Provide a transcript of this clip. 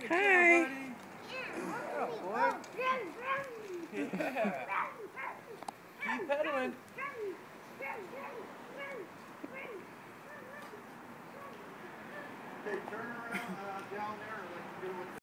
Hi. Yeah, boy. Yeah. Keep pedaling. Okay, turn around down there and let's do it.